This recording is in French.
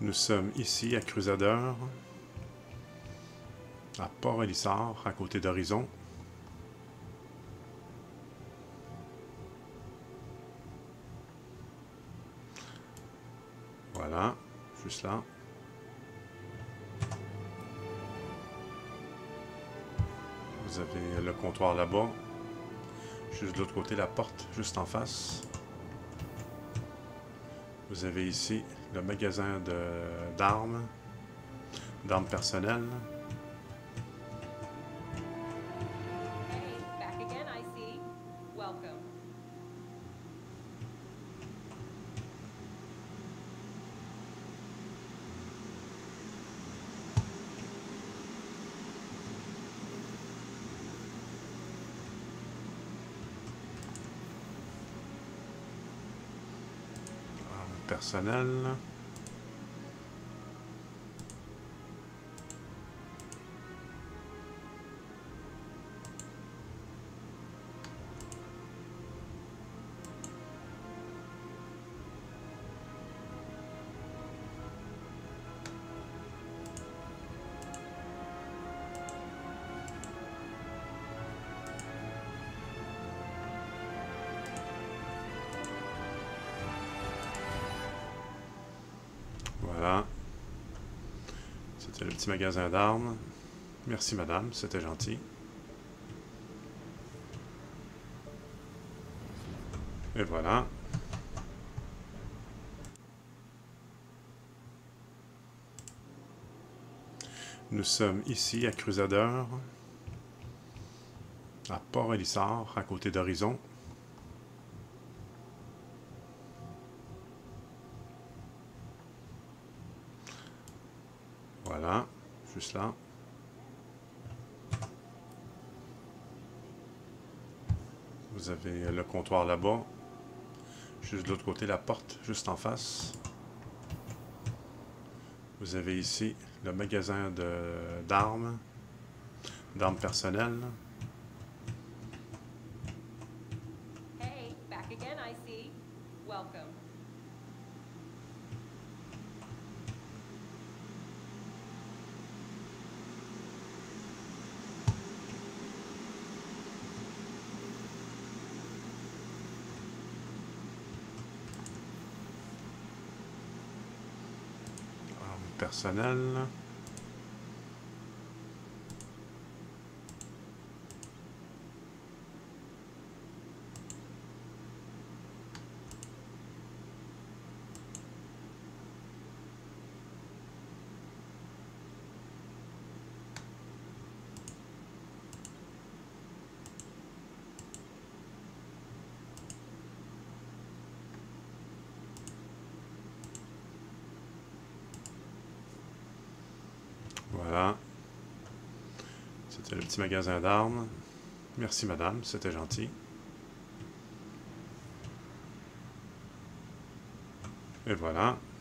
Nous sommes ici à Crusader, à Port-Elissard, à côté d'Horizon. Voilà, juste là. Vous avez le comptoir là-bas. Juste de l'autre côté, la porte, juste en face. Vous avez ici le magasin d'armes personnelles. Hey, back again, I see. Welcome. Armes personnelles. Voilà. C'était le petit magasin d'armes. Merci madame, c'était gentil. Et voilà. Nous sommes ici à Crusader, à Port-Elissard, à côté d'Horizon. Voilà, juste là. Vous avez le comptoir là-bas. Juste de l'autre côté, la porte, juste en face. Vous avez ici le magasin d'armes personnelles. Hey, back again, I see. Welcome. Armes personnelles. Voilà. C'était le petit magasin d'armes. Merci madame, c'était gentil. Et voilà.